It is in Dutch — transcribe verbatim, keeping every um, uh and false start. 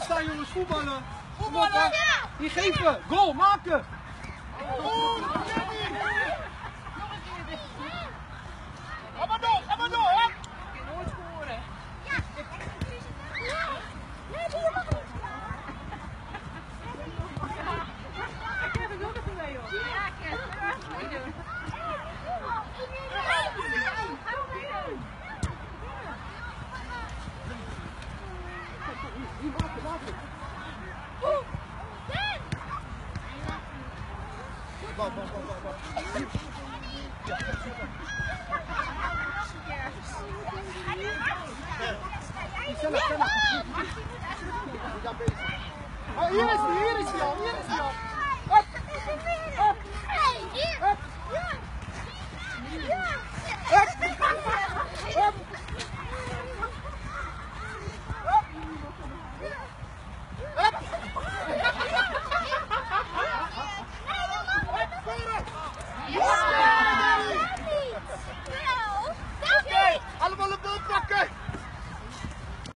staan jongens, voetballen. Voetballen! Hier geven, goal, maken! Ga maar door, ga maar door, hè! Nooit scoren. Ja! Nee, die mag niet. Ik heb het ook even mee, hoor. Ja, ik heb het meedoen. Bal, bal, bal, bal, bal. Oh, hier is hij, hier is hij al, hier is hij al.